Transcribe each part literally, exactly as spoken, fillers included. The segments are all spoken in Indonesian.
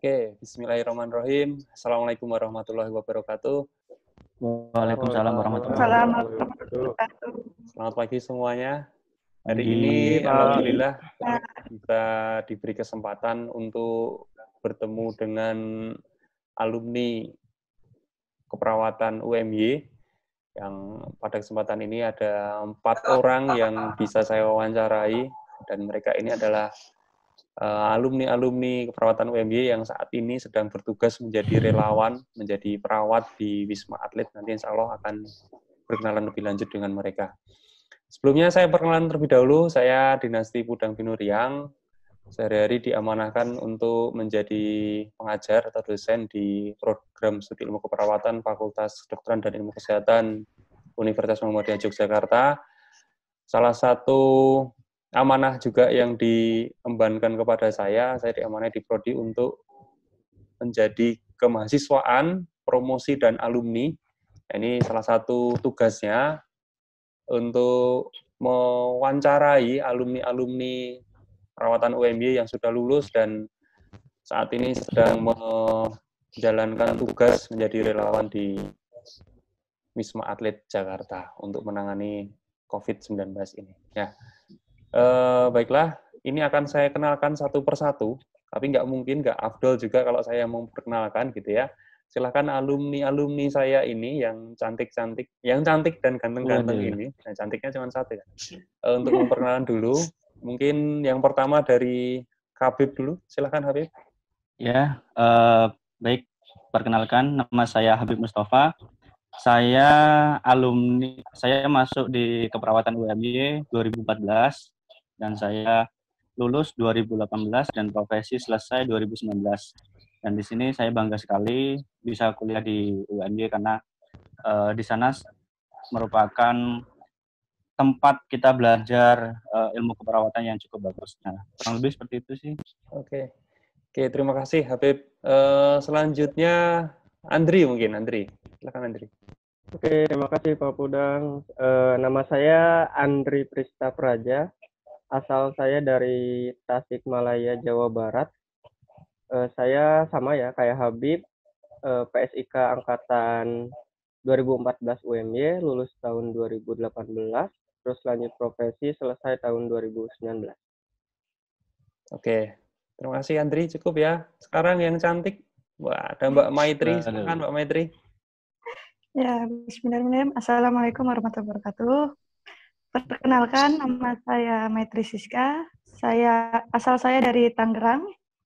Oke, bismillahirrahmanirrahim. Assalamualaikum warahmatullahi wabarakatuh. Waalaikumsalam warahmatullahi wabarakatuh. Selamat pagi semuanya. Hari Pagi. ini alhamdulillah kita diberi kesempatan untuk bertemu dengan alumni keperawatan U M Y yang pada kesempatan ini ada empat orang yang bisa saya wawancarai, dan mereka ini adalah uh, alumni-alumni keperawatan U M Y yang saat ini sedang bertugas menjadi relawan, menjadi perawat di Wisma Atlet. Nanti insya Allah akan berkenalan lebih lanjut dengan mereka. Sebelumnya saya perkenalan terlebih dahulu, saya Dinasti Pudang Binuriang. Sehari-hari diamanahkan untuk menjadi pengajar atau dosen di program studi ilmu keperawatan Fakultas Kedokteran dan Ilmu Kesehatan Universitas Muhammadiyah Yogyakarta. Salah satu amanah juga yang diembankan kepada saya, saya diamanai di Prodi untuk menjadi kemahasiswaan, promosi, dan alumni. Ini salah satu tugasnya untuk mewawancarai alumni-alumni perawatan U M Y yang sudah lulus dan saat ini sedang menjalankan tugas menjadi relawan di Wisma Atlet Jakarta untuk menangani covid sembilan belas ini. Ya, e, baiklah, ini akan saya kenalkan satu persatu, tapi nggak mungkin, nggak afdol juga kalau saya memperkenalkan gitu ya. Silahkan alumni-alumni saya ini yang cantik-cantik, yang cantik dan ganteng-ganteng ini, nah cantiknya cuma satu ya, e, untuk memperkenalkan dulu. Mungkin yang pertama dari Habib dulu, silahkan Habib. Ya, uh, baik. Perkenalkan, nama saya Habib Mustafa. Saya alumni, saya masuk di keperawatan U M Y dua ribu empat belas dan saya lulus dua ribu delapan belas dan profesi selesai dua ribu sembilan belas. Dan di sini saya bangga sekali bisa kuliah di U M Y karena uh, di sana merupakan tempat kita belajar uh, ilmu keperawatan yang cukup bagus. Nah, kurang lebih seperti itu sih. Oke, oke, terima kasih Habib. Uh, selanjutnya Andri mungkin, Andri. Silakan Andri. Oke, terima kasih Pak Pudang. Uh, nama saya Andri Prista Praja. Asal saya dari Tasikmalaya, Jawa Barat. Uh, saya sama ya kayak Habib, uh, P S I K angkatan dua ribu empat belas U M Y, lulus tahun dua ribu delapan belas. Terus lanjut profesi selesai tahun dua ribu sembilan belas. Oke, terima kasih Andri, cukup ya. Sekarang yang cantik, wah ada Mbak Maitri, silakan Mbak Maitri. Ya, bismillahirrahmanirrahim. Assalamualaikum warahmatullahi wabarakatuh. Perkenalkan, nama saya Maitri Siska. Saya asal saya dari Tangerang.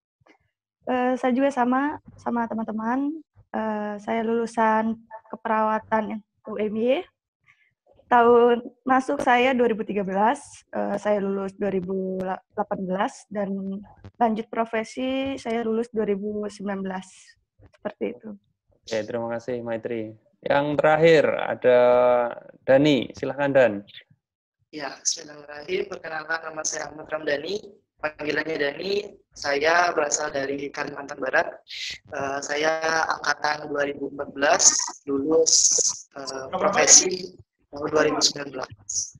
Uh, saya juga sama sama teman-teman. Uh, saya lulusan keperawatan U M Y. Tahun masuk saya dua ribu tiga belas, uh, saya lulus dua ribu delapan belas, dan lanjut profesi saya lulus dua ribu sembilan belas. Seperti itu. Oke, terima kasih Maitri. Yang terakhir ada Dani, silahkan Dan. Ya, bismillahirrahmanirrahim. Perkenalkan, nama saya Ahmad Ramdhani. Panggilannya Dani. Saya berasal dari Kalimantan Barat. Uh, saya angkatan dua ribu empat belas, lulus uh, profesi tahun dua ribu sembilan belas.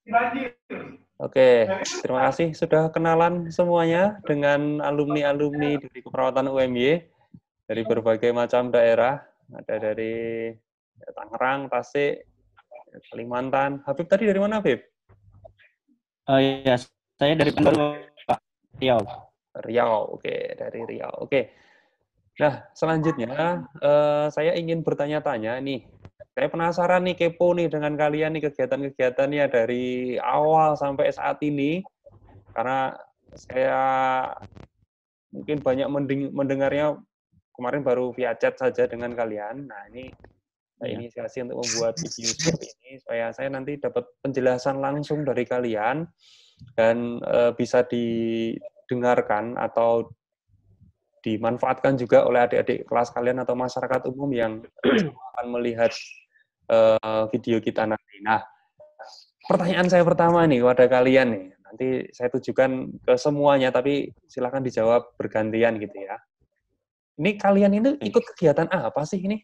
Oke, terima kasih sudah kenalan semuanya dengan alumni-alumni dari keperawatan U M Y dari berbagai macam daerah. Ada dari Tangerang, Tasik, Kalimantan. Habib tadi dari mana, Habib? Oh iya, saya dari Pak Riau. Riau, oke, dari Riau. Oke. Nah, selanjutnya uh, saya ingin bertanya-tanya nih. Saya penasaran nih, kepo nih dengan kalian nih kegiatan-kegiatannya dari awal sampai saat ini. Karena saya mungkin banyak mendengarnya kemarin baru via chat saja dengan kalian. Nah, ini saya Ya. inisiasi untuk membuat video seperti ini supaya saya nanti dapat penjelasan langsung dari kalian dan e, bisa didengarkan atau dimanfaatkan juga oleh adik-adik kelas kalian atau masyarakat umum yang akan melihat e, video kita nanti. Nah, pertanyaan saya pertama nih kepada kalian nih, nanti saya tujukan ke semuanya, tapi silakan dijawab bergantian gitu ya. Ini kalian ini ikut kegiatan apa sih ini?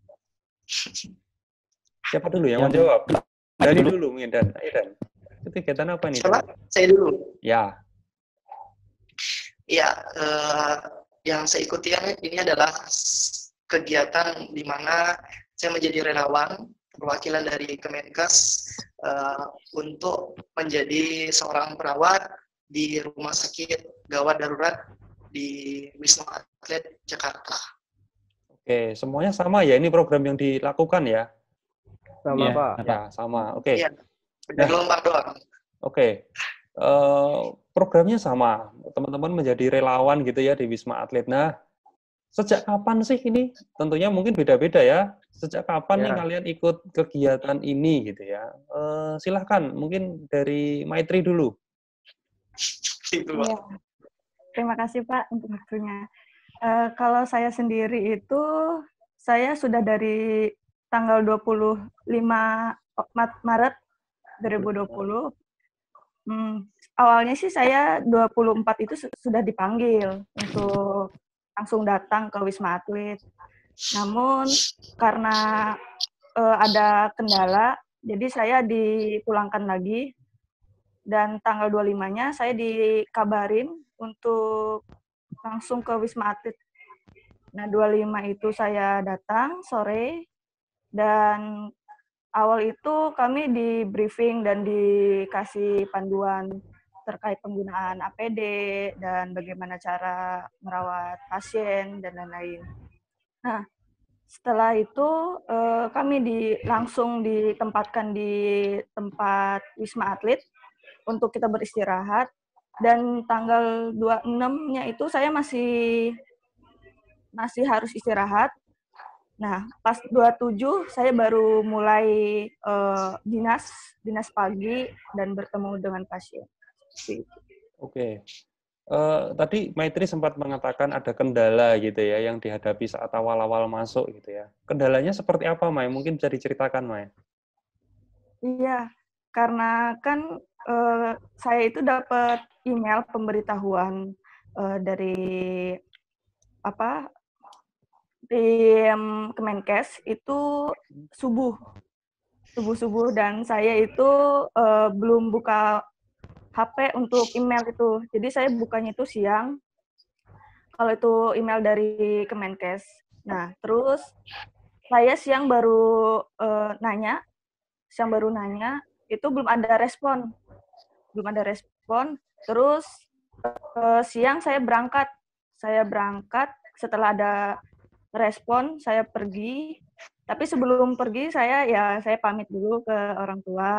Siapa dulu yang, yang mau jawab? Dani dulu, dulu mungkin Dan. Ayo Dan. Itu kegiatan apa nih? Coba, saya dulu. Ya. Ya, uh, yang saya ikuti ini adalah kegiatan di mana saya menjadi relawan perwakilan dari Kemenkes uh, untuk menjadi seorang perawat di Rumah Sakit Gawat Darurat di Wisma Atlet Jakarta. Oke, semuanya sama ya? Ini program yang dilakukan ya? Sama, Iya, Pak. Ya, sama. Oke. Iya, beda gelombang doang. Oke. Uh, programnya sama. Teman-teman menjadi relawan gitu ya di Wisma Atlet. Nah, sejak kapan sih ini? Tentunya mungkin beda-beda ya. Sejak kapan Ya. nih kalian ikut kegiatan ini gitu ya? Uh, silahkan, mungkin dari Maitri dulu. Gitu, Iya. Terima kasih Pak untuk waktunya. Uh, kalau saya sendiri itu, saya sudah dari tanggal dua puluh lima Maret dua ribu dua puluh. Hmm, awalnya sih saya dua puluh empat itu sudah dipanggil untuk langsung datang ke Wisma Atlet. Namun karena uh, ada kendala, jadi saya dipulangkan lagi. Dan tanggal dua puluh limanya saya dikabarin untuk langsung ke Wisma Atlet. Nah, dua puluh lima itu saya datang sore, dan awal itu kami di briefing dan dikasih panduan terkait penggunaan A P D dan bagaimana cara merawat pasien dan lain-lain. Nah, setelah itu eh, kami di, langsung ditempatkan di tempat Wisma Atlet untuk kita beristirahat, dan tanggal dua puluh enam-nya itu saya masih masih harus istirahat. Nah, pas dua puluh tujuh saya baru mulai uh, dinas, dinas pagi dan bertemu dengan pasien. Oke. Uh, tadi Maitri sempat mengatakan ada kendala gitu ya yang dihadapi saat awal-awal masuk gitu ya. Kendalanya seperti apa, Mai? Mungkin bisa diceritakan, Mai? Iya, karena kan uh, saya itu dapat email pemberitahuan uh, dari apa? tim Kemenkes itu subuh, subuh-subuh, dan saya itu uh, belum buka H P untuk email itu. Jadi saya bukanya itu siang, kalau itu email dari Kemenkes. Nah, terus saya siang baru uh, nanya, siang baru nanya, itu belum ada respon. Belum ada respon, terus uh, siang saya berangkat. Saya berangkat, setelah ada respon, saya pergi. Tapi sebelum pergi, saya ya saya pamit dulu ke orang tua,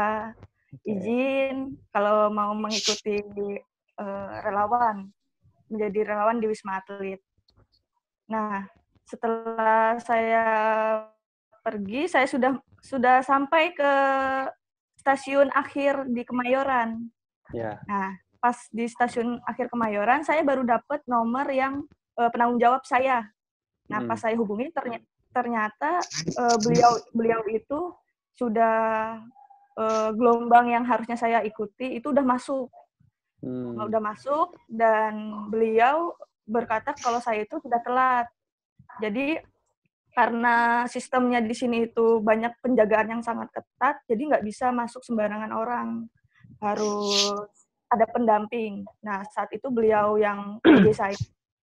izin kalau mau mengikuti uh, relawan, menjadi relawan di Wisma Atlet. Nah, setelah saya pergi, saya sudah sudah sampai ke stasiun akhir di Kemayoran. Ya. Nah, pas di stasiun akhir Kemayoran, saya baru dapat nomor yang uh, penanggung jawab saya. Nah, pas saya hubungi ternyata, ternyata uh, beliau beliau itu sudah uh, gelombang yang harusnya saya ikuti itu udah masuk, hmm. udah masuk, dan beliau berkata kalau saya itu sudah telat. Jadi karena sistemnya di sini itu banyak penjagaan yang sangat ketat, jadi nggak bisa masuk sembarangan orang, harus ada pendamping. Nah, saat itu beliau yang P J saya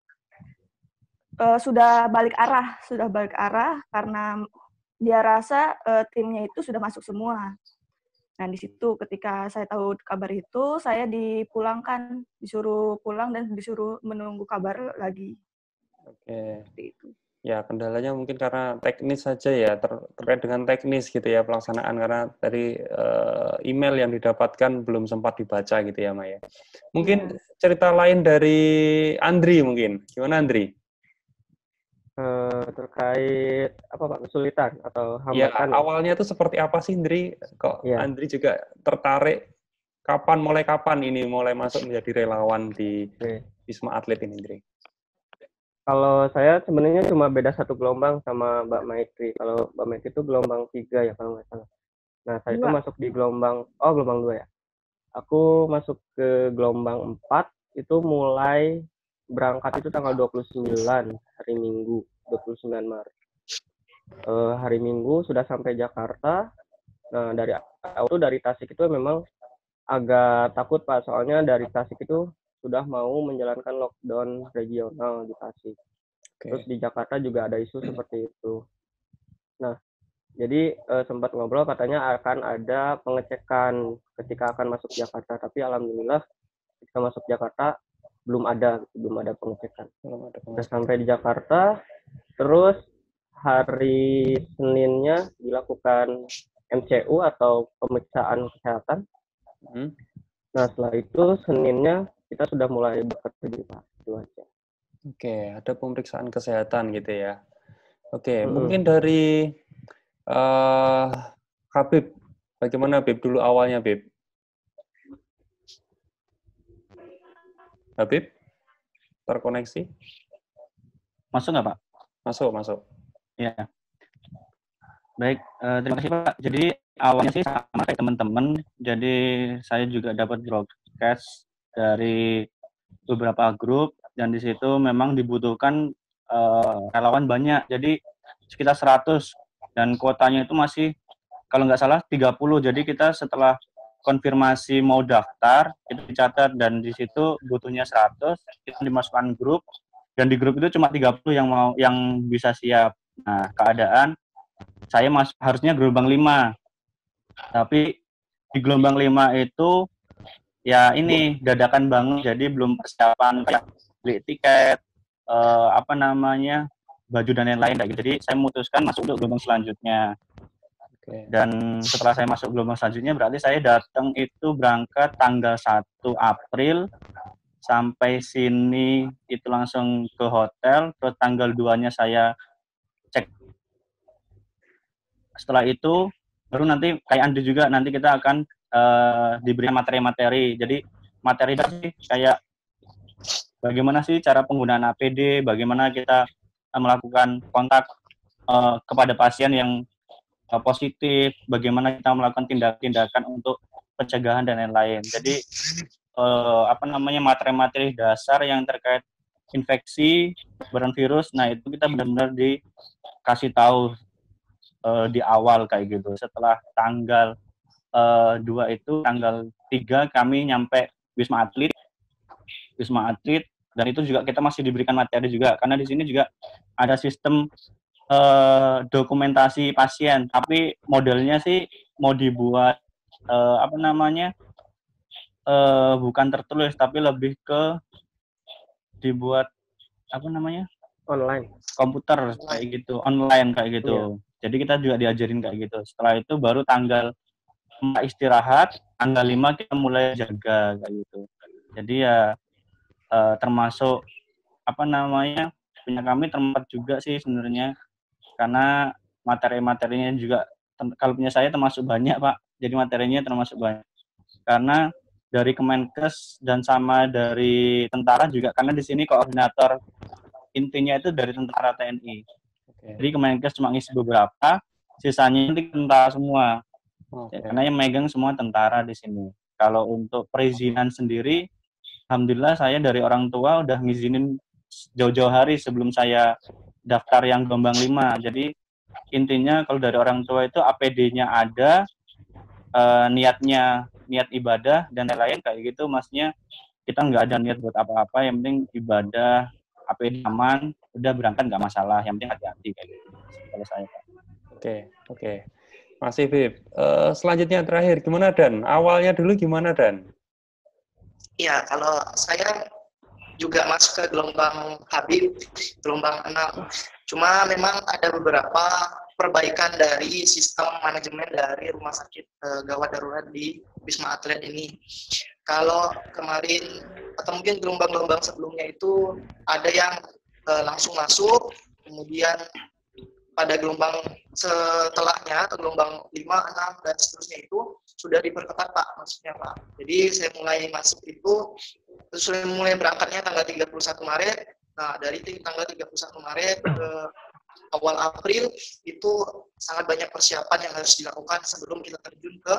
Uh, sudah balik arah, sudah balik arah karena dia rasa uh, timnya itu sudah masuk semua. Nah, di situ ketika saya tahu kabar itu, saya dipulangkan, disuruh pulang dan disuruh menunggu kabar lagi. Oke. Seperti itu. Ya, kendalanya mungkin karena teknis saja ya, ter terkait dengan teknis gitu ya pelaksanaan, karena dari uh, email yang didapatkan belum sempat dibaca gitu ya, Maya. Mungkin ya. Cerita lain dari Andri mungkin. Gimana, Andri? Uh, terkait apa Pak, kesulitan atau hambatan? Ya, awalnya itu seperti apa sih, Andri? Kok ya. Andri juga tertarik kapan, mulai kapan ini mulai masuk menjadi relawan di okay. Wisma Atlet ini, Andri? Kalau saya sebenarnya cuma beda satu gelombang sama Mbak Maitri. Kalau Mbak Maitri itu gelombang tiga ya kalau nggak salah. Nah, saya itu masuk di gelombang, oh gelombang dua ya. Aku masuk ke gelombang empat, itu mulai berangkat itu tanggal dua puluh sembilan, hari Minggu, dua puluh sembilan Maret. Uh, hari Minggu sudah sampai Jakarta. Nah, dari awal itu dari Tasik itu memang agak takut Pak, soalnya dari Tasik itu sudah mau menjalankan lockdown regional di Tasik. Oke. Terus di Jakarta juga ada isu seperti itu. Nah, jadi eh, sempat ngobrol katanya akan ada pengecekan ketika akan masuk Jakarta, tapi alhamdulillah ketika masuk Jakarta belum ada, belum ada pengecekan. Belum ada Udah pengecekan. sampai di Jakarta, terus hari Seninnya dilakukan M C U atau pemeriksaan kesehatan. Hmm. Nah, setelah itu Seninnya kita sudah mulai bekerja, Pak. Itu aja. Oke, ada pemeriksaan kesehatan gitu ya. Oke, Mm-mm. mungkin dari uh, Habib, bagaimana Habib dulu awalnya, Habib? Habib, terkoneksi? Masuk nggak, Pak? Masuk, masuk. Ya. Baik, eh, terima kasih Pak. Jadi awalnya sih sama kayak teman-teman. Jadi saya juga dapat broadcast dari beberapa grup dan di situ memang dibutuhkan eh, relawan banyak. Jadi sekitar seratus dan kuotanya itu masih kalau nggak salah tiga puluh. Jadi kita setelah konfirmasi mau daftar itu dicatat dan di situ butuhnya seratus, kita dimasukkan grup dan di grup itu cuma tiga puluh yang mau yang bisa siap. Nah, keadaan saya mas harusnya gelombang lima, tapi di gelombang lima itu ya ini dadakan banget, jadi belum persiapan kayak beli tiket, eh, apa namanya baju dan lain-lain kayak gitu. Jadi saya memutuskan masuk untuk gelombang selanjutnya. Oke. Dan setelah saya masuk gelombang selanjutnya berarti saya datang itu berangkat tanggal satu April sampai sini itu langsung ke hotel. Terus tanggal dua-nya saya cek. Setelah itu baru nanti kayak Andi juga nanti kita akan uh, diberi materi-materi. Jadi materi sih kayak bagaimana sih cara penggunaan A P D, bagaimana kita uh, melakukan kontak uh, kepada pasien yang uh, positif, bagaimana kita melakukan tindak-tindakan untuk pencegahan dan lain-lain. Jadi uh, apa namanya materi-materi dasar yang terkait infeksi, penyebaran virus, nah itu kita benar-benar dikasih tahu Uh, di awal kayak gitu. Setelah tanggal uh, dua itu, tanggal tiga kami nyampe Wisma Atlet, Wisma Atlet, dan itu juga kita masih diberikan materi juga, karena di sini juga ada sistem uh, dokumentasi pasien, tapi modelnya sih mau dibuat uh, apa namanya uh, bukan tertulis, tapi lebih ke dibuat apa namanya online komputer kayak gitu, online kayak gitu. Yeah. Jadi kita juga diajarin kayak gitu. Setelah itu baru tanggal empat istirahat, tanggal lima kita mulai jaga kayak gitu. Jadi ya eh, termasuk apa namanya punya kami termasuk juga sih sebenarnya, karena materi-materinya juga kalau punya saya termasuk banyak Pak. Jadi materinya termasuk banyak. Karena dari Kemenkes dan sama dari tentara juga, karena di sini koordinator intinya itu dari tentara T N I. Okay. Jadi Kemenkes cuma ngisi beberapa, sisanya nanti tentara semua. Okay. Karena yang megang semua tentara di sini. Kalau untuk perizinan sendiri, alhamdulillah saya dari orang tua udah ngizinin jauh-jauh hari sebelum saya daftar yang gelombang lima. Jadi intinya kalau dari orang tua itu A P D-nya ada, eh, niatnya niat ibadah dan lain-lain kayak gitu. Maksudnya kita nggak ada niat buat apa-apa, yang penting ibadah, A P D aman, udah berangkat nggak masalah, yang penting hati-hati kayak gitu kalau saya. Oke, oke. Masih Bib. Uh, selanjutnya terakhir, gimana Dan? Awalnya dulu gimana Dan? Iya, kalau saya juga masuk ke gelombang Habib, gelombang enam. Cuma memang ada beberapa perbaikan dari sistem manajemen dari rumah sakit uh, gawat darurat di Wisma Atlet ini. Kalau kemarin atau mungkin gelombang-gelombang sebelumnya itu ada yang uh, langsung masuk, kemudian pada gelombang setelahnya atau gelombang lima, enam dan seterusnya itu sudah diperketat Pak, maksudnya Pak. Jadi saya mulai masuk itu sudah mulai berangkatnya tanggal tiga puluh satu Maret. Nah, dari tanggal tiga puluh satu Maret ke awal April itu sangat banyak persiapan yang harus dilakukan sebelum kita terjun ke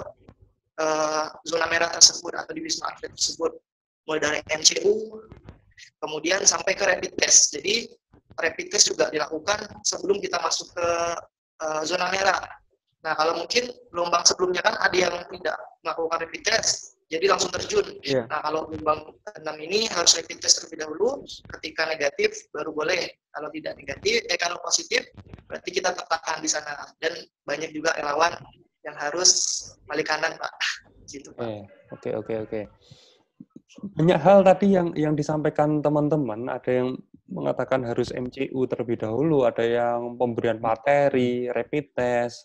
uh, zona merah tersebut atau di Wisma Atlet tersebut. Mulai dari M C U, kemudian sampai ke rapid test. Jadi rapid test juga dilakukan sebelum kita masuk ke uh, zona merah. Nah, kalau mungkin gelombang sebelumnya kan ada yang tidak melakukan rapid test. jadi langsung terjun. Iya. Nah, kalau gelombang enam ini harus rapid test terlebih dahulu, ketika negatif baru boleh. Kalau tidak negatif, eh kalau positif, berarti kita tertahan di sana. Dan banyak juga relawan yang harus balik kanan, Pak. Gitu, Pak. Oke, oke, oke. Banyak hal tadi yang yang disampaikan teman-teman, ada yang mengatakan harus M C U terlebih dahulu, ada yang pemberian materi, rapid test,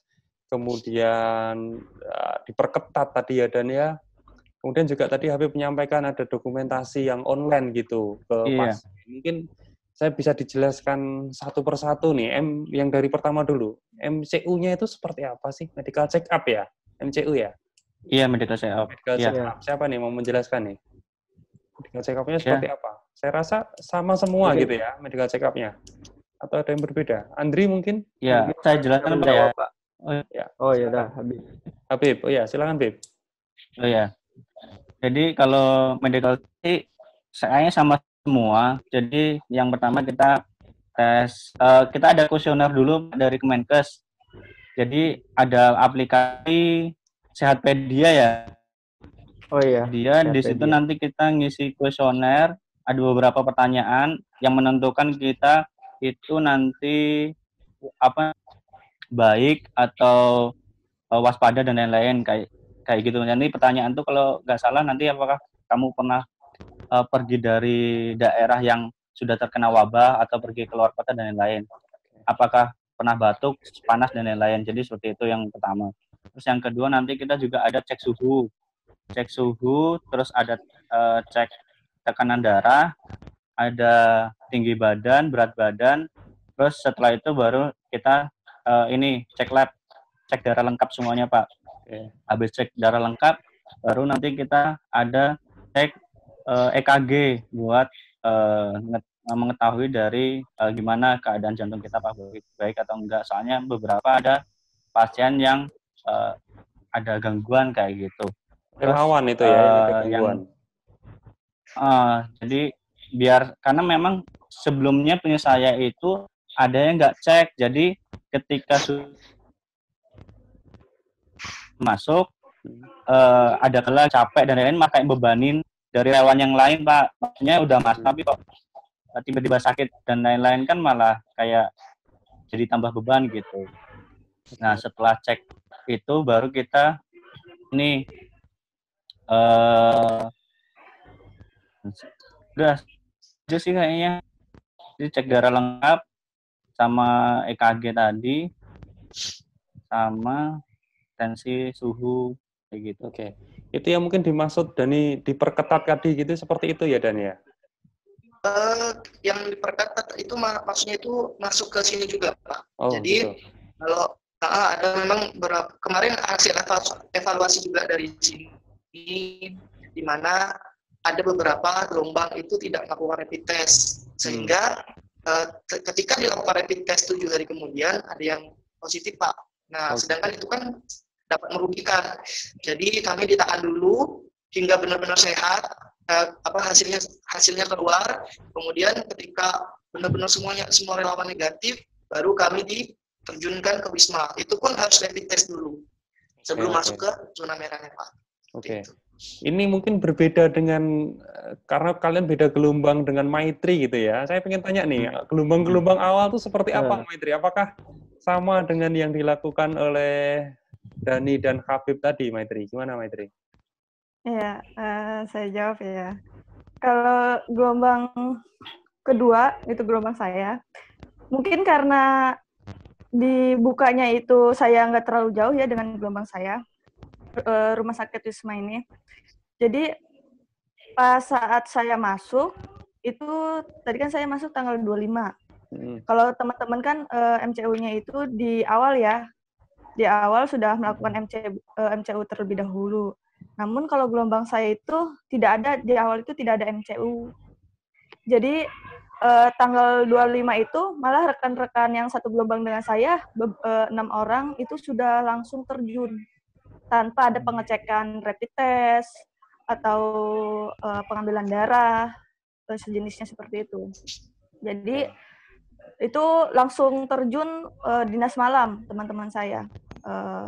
kemudian uh, diperketat tadi ya Dan ya. Kemudian juga tadi Habib menyampaikan ada dokumentasi yang online gitu ke Iya. pasien. Mungkin saya bisa dijelaskan satu persatu nih. M yang dari pertama dulu. M C U-nya itu seperti apa sih? Medical check up ya? M C U ya? Iya, medical check up. Medical Iya. check up. Siapa nih mau menjelaskan nih? Medical check up-nya Ya. seperti apa? Saya rasa sama semua Mungkin. gitu ya, medical check up-nya. Atau ada yang berbeda? Andri mungkin? Ya, Mungkin saya jelaskan yang Pak ya. menjawab, Pak. Oh, Ya. Oh ya dah habis. Habib, oh ya, silakan Habib. oh ya. Jadi kalau medical check kayaknya sama semua. Jadi yang pertama kita tes, uh, kita ada kuesioner dulu dari Kemenkes. Jadi ada aplikasi Sehatpedia ya. Oh iya. Dia di situ Sehatpedia. nanti kita ngisi kuesioner, ada beberapa pertanyaan yang menentukan kita itu nanti apa baik atau uh, waspada dan lain-lain kayak kayak gitu. Jadi pertanyaan tuh kalau nggak salah nanti apakah kamu pernah uh, pergi dari daerah yang sudah terkena wabah atau pergi keluar kota dan lain-lain. Apakah pernah batuk, panas dan lain-lain. Jadi seperti itu yang pertama. Terus yang kedua nanti kita juga ada cek suhu. Cek suhu, terus ada uh, cek tekanan darah, ada tinggi badan, berat badan. Terus setelah itu baru kita uh, ini cek lab, cek darah lengkap semuanya, Pak. Oke. Habis cek darah lengkap, baru nanti kita ada cek uh, E K G buat uh, mengetahui dari uh, gimana keadaan jantung kita, Pak, baik, baik atau enggak. Soalnya beberapa ada pasien yang uh, ada gangguan kayak gitu. Terus, Relawan itu ya, yang ada gangguan. Yang, uh, jadi biar karena memang sebelumnya punya saya itu ada yang nggak cek, jadi ketika masuk uh, ada kelas capek dan lain-lain makanya bebanin dari relawan yang lain, Pak. Maksudnya udah mas tapi kok tiba-tiba sakit dan lain-lain kan malah kayak jadi tambah beban gitu. Nah setelah cek itu baru kita ini uh, udah aja sih kayaknya. Jadi cek darah lengkap sama E K G tadi sama tensi suhu kayak gitu. Oke. Itu yang mungkin dimaksud Dani diperketat tadi gitu seperti itu ya Dan ya? Uh, yang diperketat itu mak maksudnya itu masuk ke sini juga, Pak. Oh, Jadi gitu. kalau uh, ada memang berapa, kemarin hasil evaluasi juga dari sini di mana ada beberapa gelombang itu tidak melakukan rapid test sehingga hmm. uh, ketika dilakukan rapid test tujuh hari kemudian ada yang positif, Pak. Nah, okay. sedangkan itu kan dapat merugikan. Jadi kami ditahan dulu hingga benar-benar sehat, uh, apa hasilnya hasilnya keluar. Kemudian ketika benar-benar semuanya semua relawan negatif, baru kami diterjunkan ke Wisma. Itu pun harus rapid test dulu sebelum okay, masuk okay. ke zona merahnya, Pak. Oke. Okay. Ini mungkin berbeda dengan karena kalian beda gelombang dengan Maitri gitu ya. Saya pengen tanya nih, gelombang-gelombang awal itu seperti apa Maitri? Apakah sama dengan yang dilakukan oleh Dani dan Habib tadi, Maitri? Gimana Maitri? Iya, uh, saya jawab ya. Kalau gelombang kedua, itu gelombang saya, mungkin karena dibukanya itu saya nggak terlalu jauh ya dengan gelombang saya, uh, rumah sakit Wisma ini. Jadi pas saat saya masuk, itu tadi kan saya masuk tanggal dua puluh lima. Hmm. Kalau teman-teman kan uh, M C U-nya itu di awal ya, di awal sudah melakukan M C, uh, M C U terlebih dahulu. Namun kalau gelombang saya itu tidak ada, di awal itu tidak ada M C U. Jadi uh, tanggal dua puluh lima itu malah rekan-rekan yang satu gelombang dengan saya, enam uh, orang itu sudah langsung terjun tanpa ada pengecekan rapid test atau uh, pengambilan darah, sejenisnya seperti itu. Jadi itu langsung terjun uh, dinas malam teman-teman saya. Uh,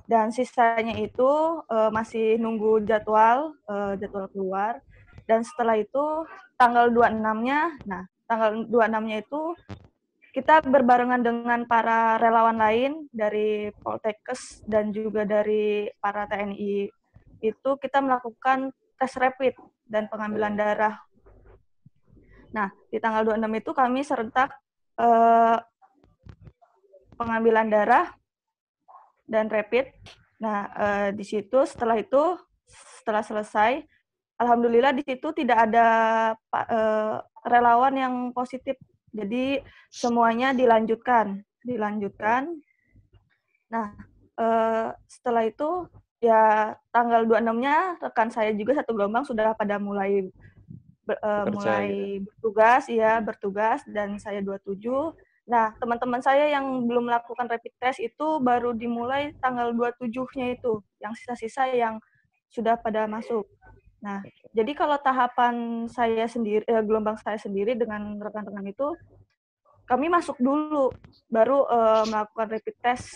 Dan sisanya itu uh, masih nunggu jadwal, uh, jadwal keluar. Dan setelah itu tanggal dua puluh enam-nya, nah tanggal dua puluh enam-nya itu kita berbarengan dengan para relawan lain dari Poltekkes dan juga dari para T N I itu kita melakukan tes rapid dan pengambilan darah. Nah, di tanggal dua puluh enam itu kami serentak eh, pengambilan darah dan rapid. Nah, eh, di situ setelah itu, setelah selesai, alhamdulillah di situ tidak ada eh, relawan yang positif. Jadi semuanya dilanjutkan, dilanjutkan. Nah, eh, setelah itu ya tanggal dua puluh enam-nya rekan saya juga satu gelombang sudah pada mulai ber, uh, mulai gitu. bertugas, ya bertugas, dan saya dua puluh tujuh. Nah, teman-teman saya yang belum melakukan rapid test itu baru dimulai tanggal dua puluh tujuh-nya itu, yang sisa-sisa yang sudah pada masuk. Nah, jadi kalau tahapan saya sendiri, eh, gelombang saya sendiri dengan rekan-rekan itu, kami masuk dulu, baru uh, melakukan rapid test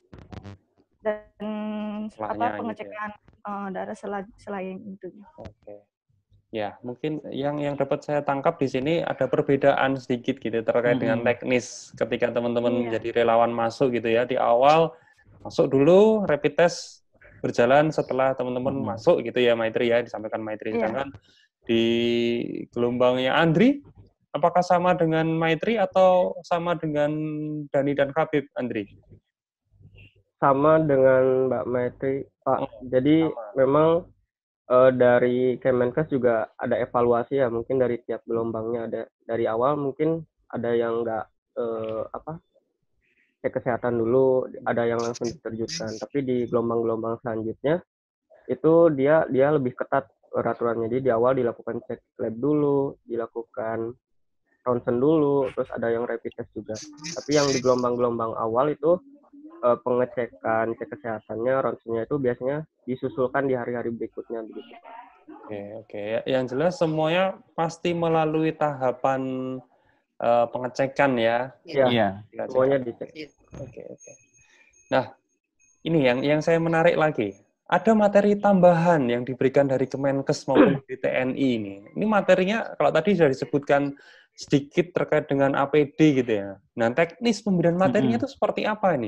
dan apa pengecekan gitu ya? uh, darah sel- selain itu. Oke. Ya, mungkin yang yang dapat saya tangkap di sini ada perbedaan sedikit gitu terkait hmm. dengan teknis ketika teman-teman iya. menjadi relawan masuk gitu ya. Di awal masuk dulu, rapid test berjalan setelah teman-teman hmm. masuk gitu ya, Maitri ya, disampaikan Maitri. Iya. Sedangkan di gelombangnya Andri, apakah sama dengan Maitri atau sama dengan Dani dan Habib, Andri? Sama dengan Mbak Maitri, Pak. Oh, Jadi sama. memang Uh, dari Kemenkes juga ada evaluasi ya, mungkin dari tiap gelombangnya ada. Dari awal mungkin ada yang nggak uh, apa cek kesehatan dulu, ada yang langsung diterjunkan. Tapi di gelombang-gelombang selanjutnya itu dia dia lebih ketat peraturannya. Jadi di awal dilakukan cek lab dulu, dilakukan ronsen dulu, terus ada yang rapid test juga. Tapi yang di gelombang-gelombang awal itu uh, pengecekan cek kesehatannya, ronsennya itu biasanya disusulkan di hari-hari berikutnya begitu. Oke, oke. Yang jelas semuanya pasti melalui tahapan uh, pengecekan ya. Iya. iya. Semuanya dicek. Oke, oke. Nah, ini yang yang saya menarik lagi. Ada materi tambahan yang diberikan dari Kemenkes maupun di T N I ini. Ini materinya kalau tadi sudah disebutkan sedikit terkait dengan A P D gitu ya. Nah, teknis pemberian materinya itu mm-hmm. seperti apa ini?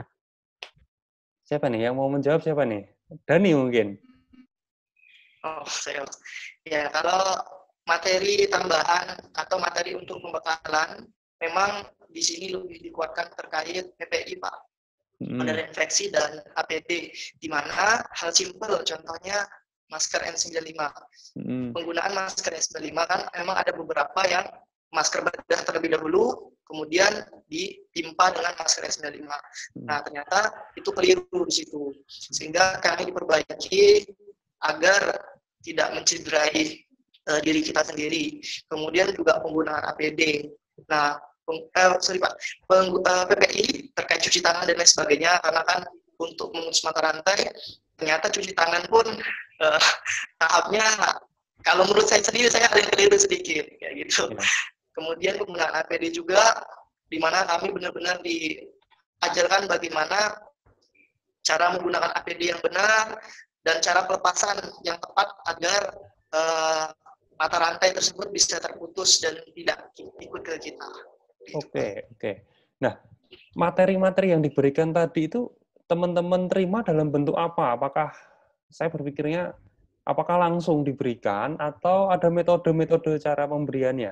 Siapa nih yang mau menjawab, siapa nih? Dani mungkin. Oh, saya. Ya, kalau materi tambahan atau materi untuk pembekalan, memang di sini lebih dikuatkan terkait P P I, Pak. Hmm. Pengendalian infeksi dan A P D, di mana hal simpel, contohnya masker N sembilan puluh lima. Hmm. Penggunaan masker N sembilan puluh lima kan memang ada beberapa yang masker bedah terlebih dahulu, kemudian ditimpa dengan masker N sembilan puluh lima. Nah, ternyata itu keliru di situ. Sehingga kami diperbaiki agar tidak mencederai uh, diri kita sendiri. Kemudian juga penggunaan A P D. Nah, peng, uh, sorry Pak, peng, uh, P P I terkait cuci tangan dan lain sebagainya, karena kan untuk memutus mata rantai, ternyata cuci tangan pun uh, tahapnya, kalau menurut saya sendiri, saya ada yang keliru sedikit, kayak gitu. Ya. Kemudian penggunaan A P D juga, di mana kami benar-benar diajarkan bagaimana cara menggunakan A P D yang benar dan cara pelepasan yang tepat agar uh, mata rantai tersebut bisa terputus dan tidak ikut ke kita. Oke, oke. Nah, materi-materi yang diberikan tadi itu teman-teman terima dalam bentuk apa? Apakah saya berpikirnya apakah langsung diberikan atau ada metode-metode cara pemberiannya?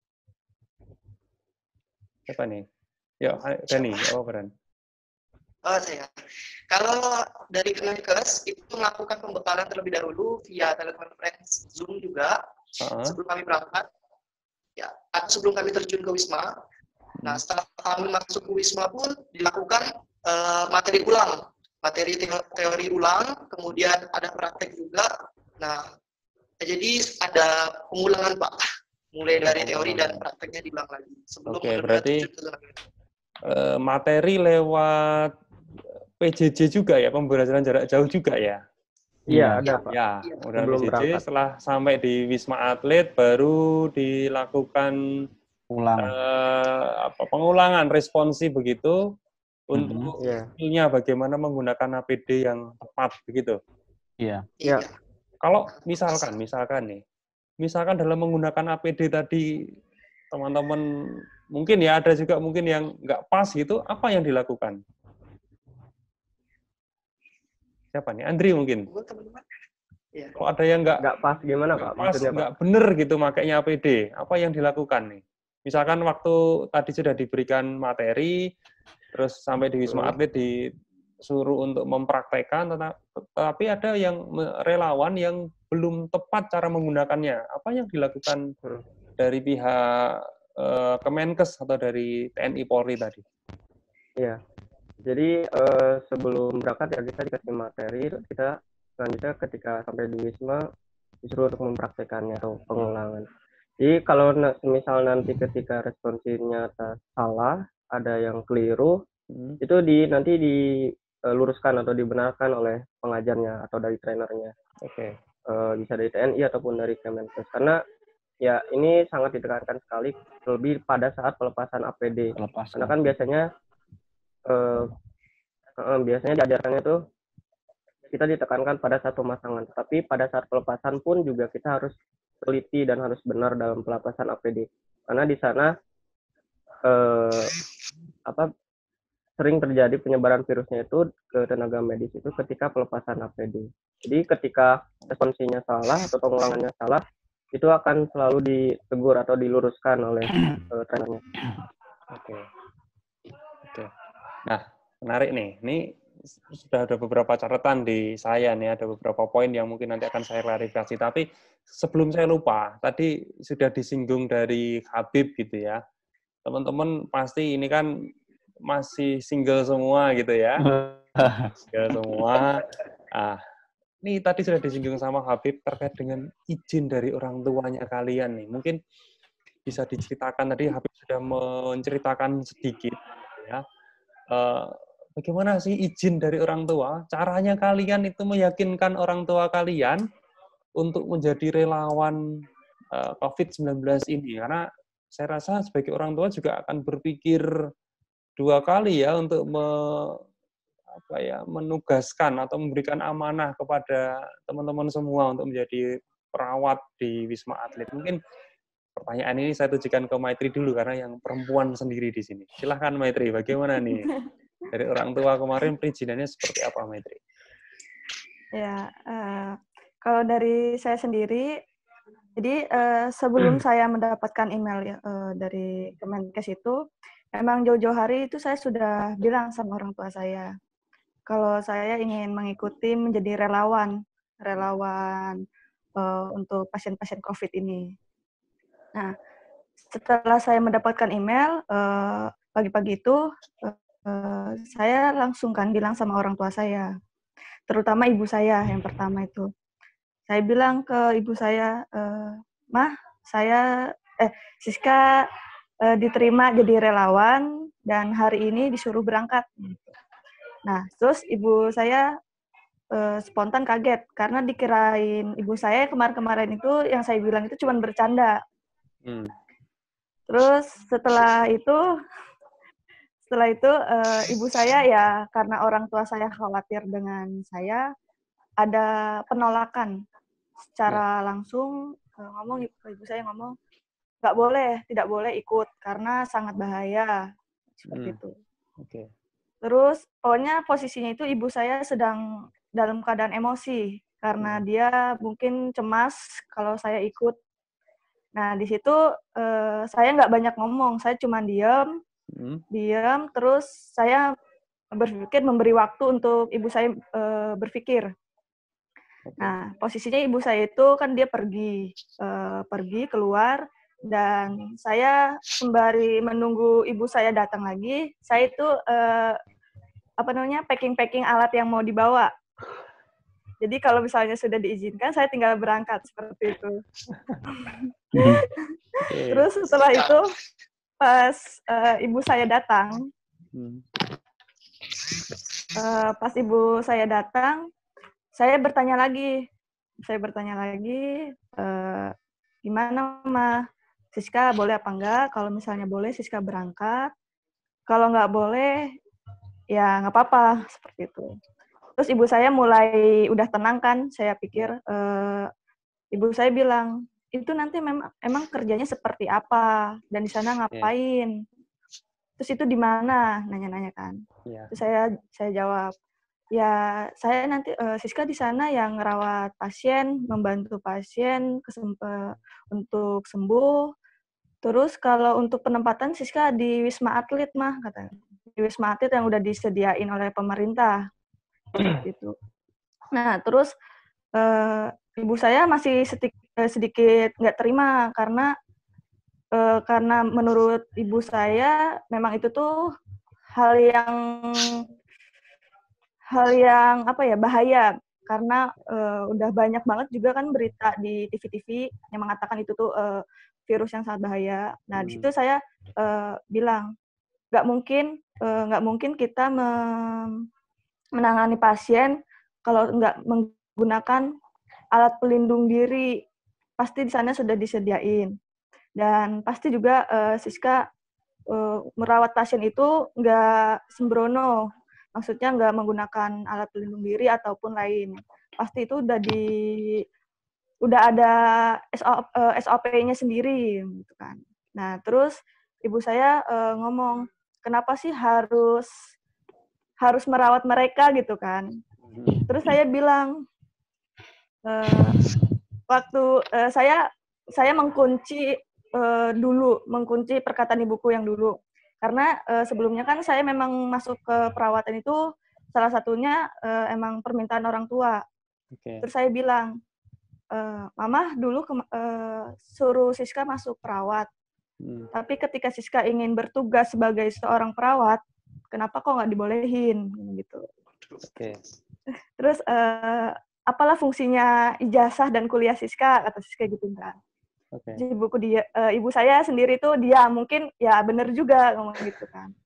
Siapa nih? Ya, Dani, apa Bran? Oh, saya. Kalau dari Kemenkes itu melakukan pembekalan terlebih dahulu via telekonferensi Zoom juga uh-huh. sebelum kami berangkat, ya, atau sebelum kami terjun ke Wisma. Hmm. Nah, setelah kami masuk ke Wisma pun dilakukan uh, materi ulang, materi teori ulang, kemudian ada praktek juga. Nah, jadi ada pengulangan Pak, mulai dari teori dan prakteknya diulang lagi. Sebelum Oke, berarti uh, materi lewat P J J juga ya, pembelajaran jarak jauh juga ya? Iya, ada Pak. Ya, udah P J J setelah sampai di Wisma Atlet baru dilakukan ulang uh, apa, pengulangan responsi begitu untuk Iya. skillnya bagaimana menggunakan A P D yang tepat begitu. Iya. Iya. Kalau misalkan, misalkan nih, misalkan dalam menggunakan A P D tadi teman-teman mungkin ya ada juga mungkin yang nggak pas gitu, apa yang dilakukan? Siapa nih? Andri mungkin. Gue teman-teman. Iya. Kalau ada yang nggak Nggak pas gimana, nggak Pak? pas, Maksudnya, Pak? nggak bener gitu makainya A P D, apa yang dilakukan nih? Misalkan waktu tadi sudah diberikan materi, terus sampai di Wisma Hmm. Atlet disuruh untuk mempraktekkan, tetapi ada yang relawan yang belum tepat cara menggunakannya. Apa yang dilakukan Hmm. dari dari pihak eh, Kemenkes atau dari T N I Polri tadi? Iya. Jadi eh, sebelum berangkat ya kita dikasih materi, terus kita selanjutnya ketika sampai di Wisma disuruh untuk mempraktekannya atau pengulangan. Jadi kalau na- misal nanti ketika responsinya ta- salah, ada yang keliru, Hmm. itu di nanti diluruskan atau dibenarkan oleh pengajarnya atau dari trainernya. Oke. Eh, bisa dari T N I ataupun dari Kemenkes. Karena ya ini sangat ditekankan sekali lebih pada saat pelepasan A P D. Lepas. Karena kan biasanya eh, eh, biasanya diajarkannya tuh kita ditekankan pada satu pemasangan, tapi pada saat pelepasan pun juga kita harus teliti dan harus benar dalam pelepasan A P D. Karena di sana eh, apa sering terjadi penyebaran virusnya itu ke tenaga medis itu ketika pelepasan A P D. Jadi ketika responsinya salah atau pengulangannya salah, itu akan selalu ditegur atau diluruskan oleh uh, trainernya. Oke. Oke. Nah, menarik nih. Ini sudah ada beberapa catatan di saya nih, ada beberapa poin yang mungkin nanti akan saya klarifikasi. Tapi sebelum saya lupa, tadi sudah disinggung dari Habib gitu ya. Teman-teman pasti ini kan masih single semua gitu ya. Single semua. Ah, ini tadi sudah disinggung sama Habib terkait dengan izin dari orang tuanya kalian nih. Mungkin bisa diceritakan, tadi Habib sudah menceritakan sedikit ya. Uh, bagaimana sih izin dari orang tua? Caranya kalian itu meyakinkan orang tua kalian untuk menjadi relawan uh, covid sembilan belas ini. Karena saya rasa sebagai orang tua juga akan berpikir dua kali ya untuk me, apa ya, menugaskan atau memberikan amanah kepada teman-teman semua untuk menjadi perawat di Wisma Atlet. Mungkin pertanyaan ini saya tujukan ke Maitri dulu karena yang perempuan sendiri di sini. Silahkan Maitri, bagaimana nih? Dari orang tua kemarin perizinannya seperti apa, Maitri? Ya, uh, kalau dari saya sendiri, jadi uh, sebelum saya mendapatkan email uh, dari Kemenkes itu, memang jauh-jauh hari itu saya sudah bilang sama orang tua saya, kalau saya ingin mengikuti menjadi relawan, relawan uh, untuk pasien-pasien COVID ini. Nah, setelah saya mendapatkan email, uh, pagi-pagi itu, uh, uh, saya langsung kan bilang sama orang tua saya, terutama ibu saya yang pertama itu. Saya bilang ke ibu saya, uh, Mah, saya, eh, Siska uh, diterima jadi relawan dan hari ini disuruh berangkat. Nah, terus ibu saya uh, spontan kaget karena dikirain ibu saya kemarin-kemarin itu yang saya bilang itu cuma bercanda. Hmm. Terus setelah itu, setelah itu uh, ibu saya ya karena orang tua saya khawatir dengan saya, ada penolakan secara ya. langsung uh, ngomong ibu saya ngomong nggak boleh, tidak boleh ikut karena sangat bahaya seperti hmm. itu. Oke. Okay. Terus pokoknya posisinya itu ibu saya sedang dalam keadaan emosi karena hmm. dia mungkin cemas kalau saya ikut. Nah, di situ uh, saya nggak banyak ngomong, saya cuma diam, hmm. diam, terus saya berpikir memberi waktu untuk ibu saya uh, berpikir. Okay. Nah, posisinya ibu saya itu kan dia pergi, uh, pergi keluar, dan saya sembari menunggu ibu saya datang lagi, saya itu uh, apa namanya packing-packing alat yang mau dibawa. Jadi kalau misalnya sudah diizinkan, saya tinggal berangkat seperti itu. Terus setelah itu, pas uh, ibu saya datang, uh, pas ibu saya datang, saya bertanya lagi, saya bertanya lagi, uh, gimana Ma, Siska boleh apa enggak? Kalau misalnya boleh, Siska berangkat. Kalau nggak boleh, ya nggak apa-apa seperti itu. Terus ibu saya mulai udah tenang kan, saya pikir uh, ibu saya bilang, itu nanti memang emang kerjanya seperti apa dan di sana ngapain. Terus itu di mana? Nanya-nanya kan. Yeah. Terus saya saya jawab, ya saya nanti uh, Siska di sana yang ngerawat pasien, membantu pasien kesemp- untuk sembuh. Terus kalau untuk penempatan Siska di Wisma Atlet mah katanya. Di Wisma Atlet yang udah disediain oleh pemerintah. Gitu. Nah, terus uh, ibu saya masih sedikit sedikit nggak terima karena uh, karena menurut ibu saya memang itu tuh hal yang hal yang apa ya bahaya karena uh, udah banyak banget juga kan berita di T V-T V yang mengatakan itu tuh uh, virus yang sangat bahaya. Nah hmm. di situ saya uh, bilang nggak mungkin nggak uh, mungkin kita me- menangani pasien kalau nggak menggunakan alat pelindung diri. Pasti di sana sudah disediain. Dan pasti juga uh, Siska uh, merawat pasien itu nggak sembrono. Maksudnya nggak menggunakan alat pelindung diri ataupun lain. Pasti itu udah di udah ada S O P-nya sendiri gitu kan. Nah, terus ibu saya uh, ngomong, "Kenapa sih harus harus merawat mereka gitu kan?" Terus saya bilang uh, waktu uh, saya saya mengkunci uh, dulu, mengkunci perkataan ibuku yang dulu. Karena uh, sebelumnya kan saya memang masuk ke perawatan itu salah satunya uh, emang permintaan orang tua. Okay. Terus saya bilang, e, Mama dulu ke, uh, suruh Siska masuk perawat. Hmm. Tapi ketika Siska ingin bertugas sebagai seorang perawat, kenapa kok nggak dibolehin? Gitu. Okay. Terus uh, apalah fungsinya ijazah dan kuliah Siska, kata Siska gitu kan. Okay. Jadi ibuku dia, uh, ibu saya sendiri tuh dia mungkin ya bener juga ngomong gitu kan.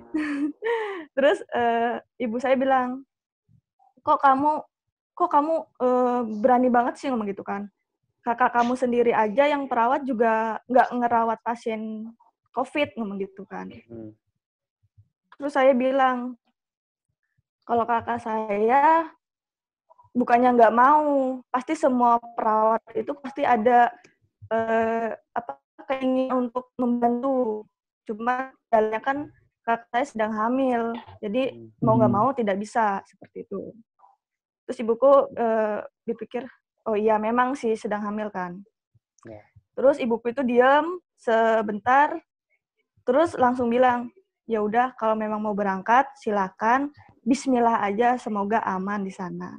Terus uh, ibu saya bilang, kok kamu kok kamu uh, berani banget sih ngomong gitu kan. Kakak kamu sendiri aja yang perawat juga nggak ngerawat pasien COVID ngomong gitu kan. Hmm. Terus saya bilang, kalau kakak saya bukannya nggak mau, pasti semua perawat itu pasti ada eh, apa keinginan untuk membantu. Cuma jalannya kan kakak saya sedang hamil, jadi mau nggak mau tidak bisa seperti itu. Terus ibuku eh, dipikir, oh iya memang sih sedang hamil kan. Terus ibuku itu diam sebentar, terus langsung bilang, ya udah kalau memang mau berangkat silakan, Bismillah aja, semoga aman di sana.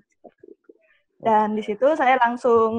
Dan di situ saya langsung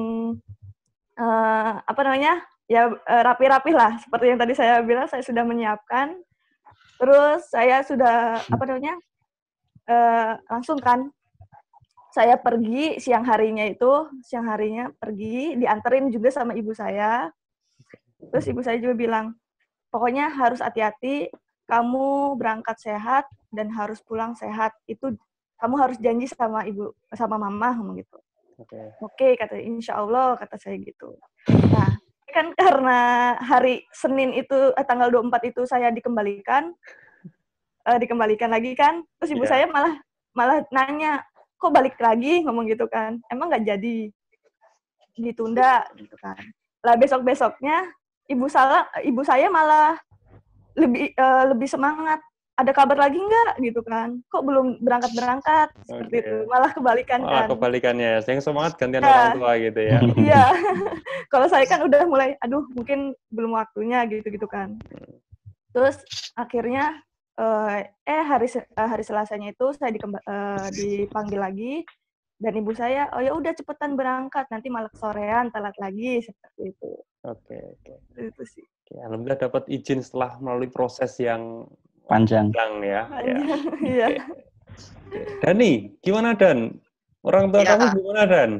uh, apa namanya ya uh, rapi-rapi lah seperti yang tadi saya bilang, saya sudah menyiapkan. Terus saya sudah apa namanya uh, langsung kan saya pergi siang harinya itu siang harinya pergi dianterin juga sama ibu saya. Terus ibu saya juga bilang, pokoknya harus hati-hati, kamu berangkat sehat dan harus pulang sehat. Itu kamu harus janji sama ibu sama mama ngomong gitu. Oke, okay. okay, kata insya Allah, kata saya gitu. Nah, kan karena hari Senin itu, eh, tanggal dua puluh empat itu saya dikembalikan, eh, dikembalikan lagi kan, terus ibu yeah. saya malah malah nanya, kok balik lagi, ngomong gitu kan, emang nggak jadi, ditunda, gitu kan. Lah besok-besoknya, ibu salah, ibu saya malah lebih uh, lebih semangat. Ada kabar lagi nggak gitu kan? Kok belum berangkat-berangkat seperti okay. itu. Malah kebalikan Malah kan. kebalikannya. Yang semangat gantian ya. orang tua gitu ya. Iya. Kalau saya kan udah mulai, aduh mungkin belum waktunya gitu-gitu kan. Terus akhirnya uh, eh hari hari Selasanya itu saya dikemba, uh, dipanggil lagi dan ibu saya, oh ya udah cepetan berangkat, nanti malah sorean telat lagi seperti itu. Oke, okay, oke. Okay. Itu sih. Oke, alhamdulillah dapat izin setelah melalui proses yang panjang. Panjang ya. Panjang, ya. Iya. Oke. Dani, gimana Dan? Orang tua ya. Kamu gimana Dan?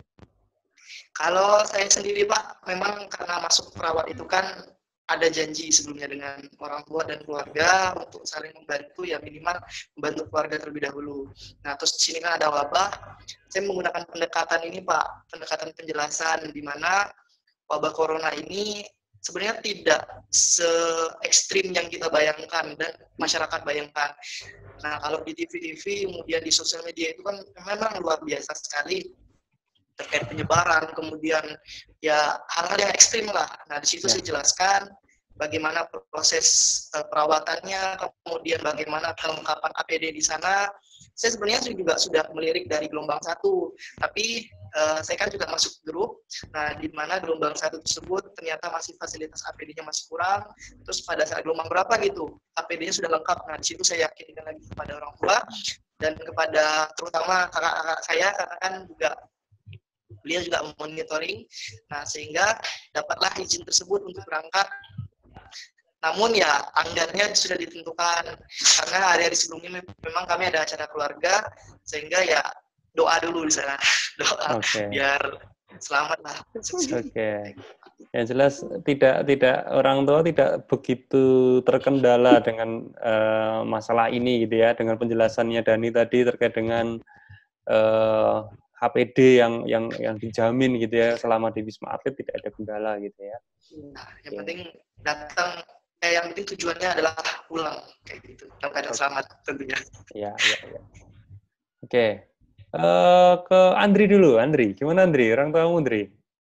Kalau saya sendiri Pak, memang karena masuk perawat itu kan ada janji sebelumnya dengan orang tua dan keluarga untuk saling membantu, ya minimal membantu keluarga terlebih dahulu. Nah terus di sini kan ada wabah, saya menggunakan pendekatan ini Pak, pendekatan penjelasan di mana wabah corona ini sebenarnya tidak se-ekstrim yang kita bayangkan dan masyarakat bayangkan. Nah, kalau di T V-T V, kemudian di sosial media itu kan memang luar biasa sekali terkait penyebaran, kemudian ya hal-hal yang ekstrim lah. Nah, di situ ya. Saya jelaskan bagaimana proses uh, perawatannya, kemudian bagaimana kelengkapan A P D di sana. Saya sebenarnya juga sudah melirik dari gelombang satu, tapi uh, saya kan juga masuk grup, nah di mana gelombang satu tersebut ternyata masih fasilitas A P D-nya masih kurang, terus pada saat gelombang berapa gitu, A P D-nya sudah lengkap. Nah di situ saya yakinkan lagi kepada orang tua, dan kepada terutama kakak-kakak saya, karena kan juga beliau juga monitoring, nah sehingga dapatlah izin tersebut untuk berangkat. Namun ya anggarannya sudah ditentukan, karena hari-hari sebelumnya memang kami ada acara keluarga, sehingga ya doa dulu di sana, doa okay. biar selamat lah. Oke, okay. Yang jelas tidak tidak orang tua tidak begitu terkendala dengan uh, masalah ini gitu ya, dengan penjelasannya Dani tadi terkait dengan uh, H P D yang yang yang dijamin gitu ya selama di Wisma Atlet, tidak ada kendala gitu ya. Nah, yang okay. penting datang. Eh, yang penting tujuannya adalah pulang kayak gitu, dalam keadaan selamat tentunya. Iya, iya, iya. Oke, uh, ke Andri dulu, Andri. Gimana Andri? Orang tua Andri?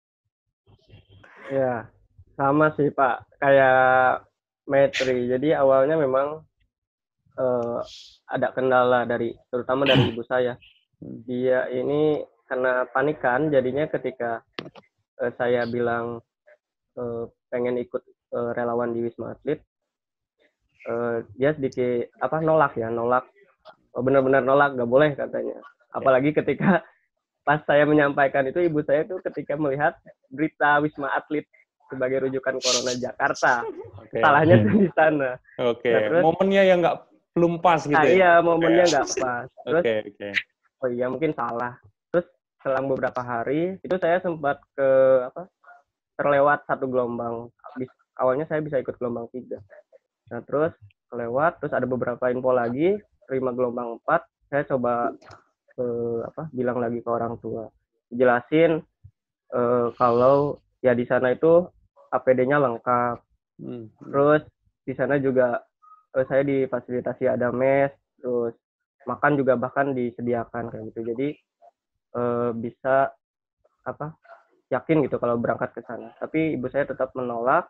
Ya, sama sih Pak, kayak Metri. Jadi awalnya memang uh, ada kendala dari, terutama dari ibu saya. Dia ini karena panikan, jadinya ketika uh, saya bilang uh, pengen ikut relawan di Wisma Atlet, uh, dia sedikit apa nolak ya nolak oh, benar-benar nolak, nggak boleh katanya. Apalagi ketika pas saya menyampaikan itu, ibu saya tuh ketika melihat berita Wisma Atlet sebagai rujukan Corona Jakarta, okay. salahnya tuh di sana. Oke. Okay. Nah, momennya yang nggak belum pas gitu. Nah, ya? Iya, momennya nggak okay. pas. Terus, okay, okay. oh iya mungkin salah. Terus selang beberapa hari itu saya sempat ke apa terlewat satu gelombang. Awalnya saya bisa ikut gelombang tiga. Nah, terus kelewat, terus ada beberapa info lagi, terima gelombang empat, saya coba eh, apa bilang lagi ke orang tua. Jelasin eh, kalau ya di sana itu A P D-nya lengkap. Hmm. Terus di sana juga eh, saya difasilitasi ada mes, terus makan juga bahkan disediakan kayak gitu. Jadi eh, bisa apa? yakin gitu kalau berangkat ke sana. Tapi ibu saya tetap menolak.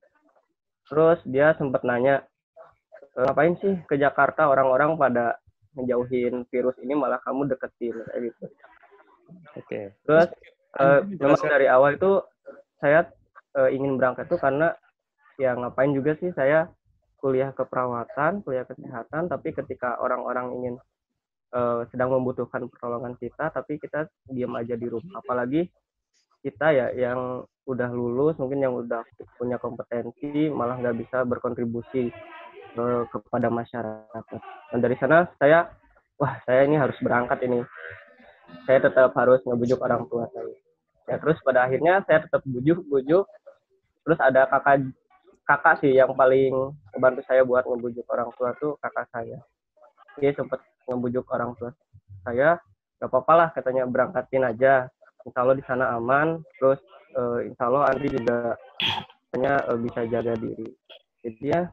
Terus dia sempat nanya, ngapain sih ke Jakarta, orang-orang pada ngejauhin virus ini malah kamu deketin kayak gitu. Oke. Okay. Terus uh, memang dari awal itu saya uh, ingin berangkat tuh karena ya ngapain juga sih saya kuliah keperawatan, kuliah kesehatan, tapi ketika orang-orang ingin uh, sedang membutuhkan pertolongan kita, tapi kita diam aja di rumah. Apalagi kita ya yang udah lulus, mungkin yang udah punya kompetensi, malah nggak bisa berkontribusi uh, kepada masyarakat. Dan dari sana saya, wah saya ini harus berangkat ini. Saya tetap harus ngebujuk orang tua saya. Ya terus pada akhirnya saya tetap bujuk-bujuk. Terus ada kakak kakak sih yang paling membantu saya buat ngebujuk orang tua tuh kakak saya. Dia sempat ngebujuk orang tua saya, nggak apa-apa lah katanya, berangkatin aja. Insya Allah di sana aman, terus uh, insya Allah Andri juga katanya uh, bisa jaga diri. Jadi ya,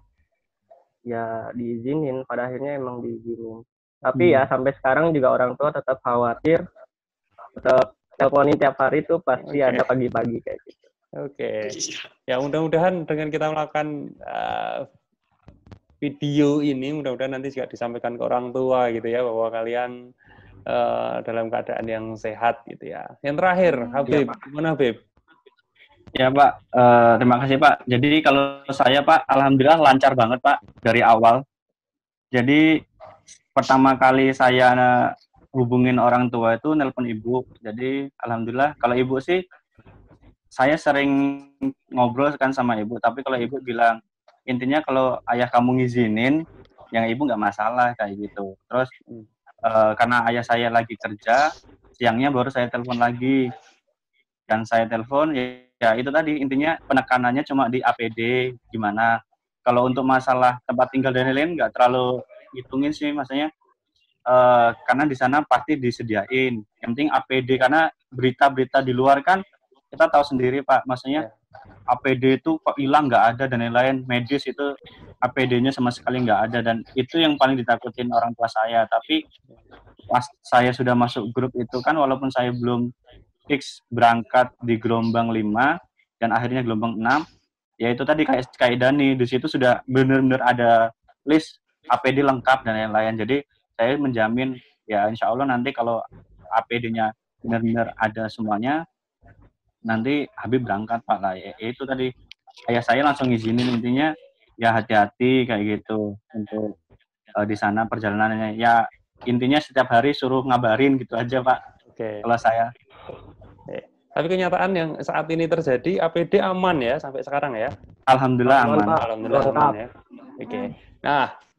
ya diizinin, pada akhirnya emang diizinin. Tapi hmm. ya sampai sekarang juga orang tua tetap khawatir, tetap teleponin tiap hari tuh pasti okay. ada pagi-pagi kayak gitu. Oke, okay. Ya mudah-mudahan dengan kita melakukan uh, video ini, mudah-mudahan nanti juga disampaikan ke orang tua gitu ya, bahwa kalian Uh, dalam keadaan yang sehat gitu ya. Yang terakhir, Habib, ya, gimana Habib? Ya Pak, uh, terima kasih Pak. Jadi kalau saya Pak, alhamdulillah lancar banget Pak dari awal. Jadi pertama kali saya hubungin orang tua itu nelpon ibu. Jadi alhamdulillah, kalau ibu sih saya sering ngobrol kan sama ibu. Tapi kalau ibu bilang intinya kalau ayah kamu ngizinin, yang ibu nggak masalah kayak gitu. Terus Uh, karena ayah saya lagi kerja, siangnya baru saya telepon lagi. Dan saya telepon, ya, ya itu tadi intinya penekanannya cuma di A P D, gimana. Kalau untuk masalah tempat tinggal dan lain-lain nggak terlalu hitungin sih, maksudnya. Uh, karena di sana pasti disediain. Yang penting A P D, karena berita-berita di luar kan kita tahu sendiri Pak, maksudnya A P D itu kok hilang, nggak ada dan lain-lain, medis itu A P D-nya sama sekali nggak ada, dan itu yang paling ditakutin orang tua saya. Tapi pas saya sudah masuk grup itu kan, walaupun saya belum fix berangkat di gelombang lima dan akhirnya gelombang enam, ya itu tadi kayak kayak Dani, di situ sudah benar-benar ada list A P D lengkap dan lain-lain. Jadi saya menjamin ya insya Allah nanti kalau A P D-nya benar-benar ada semuanya, nanti Habib berangkat Pak lah. Ya, itu tadi ayah saya langsung ngizinin, intinya ya hati-hati kayak gitu untuk uh, di sana perjalanannya. Ya intinya setiap hari suruh ngabarin gitu aja Pak. Oke. Kalau saya. Oke. Tapi kenyataan yang saat ini terjadi, A P D aman ya sampai sekarang ya? Alhamdulillah aman. Aman, Pak. Alhamdulillah aman ya. Oke. Nah,